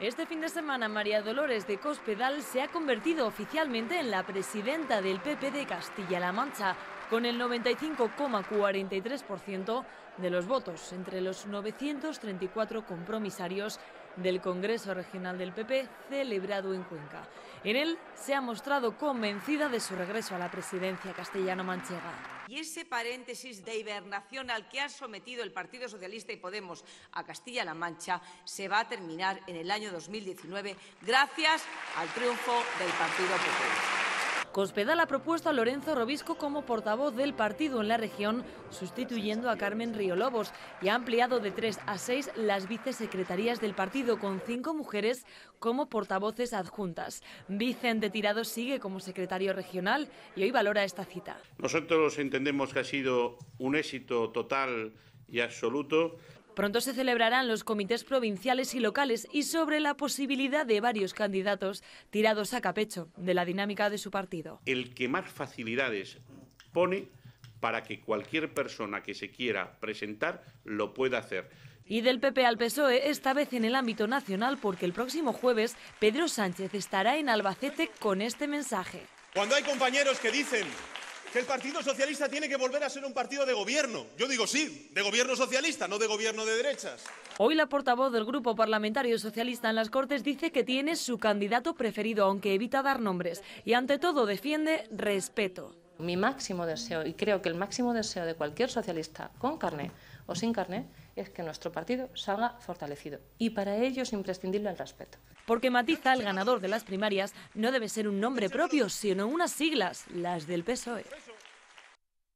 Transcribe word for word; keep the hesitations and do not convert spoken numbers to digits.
Este fin de semana, María Dolores de Cospedal se ha convertido oficialmente en la presidenta del P P de Castilla-La Mancha, con el noventa y cinco coma cuarenta y tres por ciento de los votos entre los novecientos treinta y cuatro compromisarios del Congreso Regional del P P celebrado en Cuenca. En él se ha mostrado convencida de su regreso a la presidencia castellano-manchega. Y ese paréntesis de hibernación al que ha sometido el Partido Socialista y Podemos a Castilla-La Mancha se va a terminar en el año dos mil diecinueve gracias al triunfo del Partido Popular. Cospedal ha propuesto a Lorenzo Robisco como portavoz del partido en la región, sustituyendo a Carmen Riolobos, y ha ampliado de tres a seis las vicesecretarías del partido, con cinco mujeres como portavoces adjuntas. Vicente Tirado sigue como secretario regional y hoy valora esta cita. Nosotros entendemos que ha sido un éxito total y absoluto. Pronto se celebrarán los comités provinciales y locales y sobre la posibilidad de varios candidatos Tirado saca pecho de la dinámica de su partido. El que más facilidades pone para que cualquier persona que se quiera presentar lo pueda hacer. Y del P P al P S O E, esta vez en el ámbito nacional, porque el próximo jueves Pedro Sánchez estará en Albacete con este mensaje. Cuando hay compañeros que dicen que el Partido Socialista tiene que volver a ser un partido de gobierno, yo digo sí, de gobierno socialista, no de gobierno de derechas. Hoy la portavoz del Grupo Parlamentario Socialista en las Cortes dice que tiene su candidato preferido, aunque evita dar nombres, y ante todo defiende respeto. Mi máximo deseo, y creo que el máximo deseo de cualquier socialista, con carné o sin carné, es que nuestro partido salga fortalecido. Y para ello es imprescindible el respeto. Porque matiza, el ganador de las primarias no debe ser un nombre propio, sino unas siglas, las del P S O E.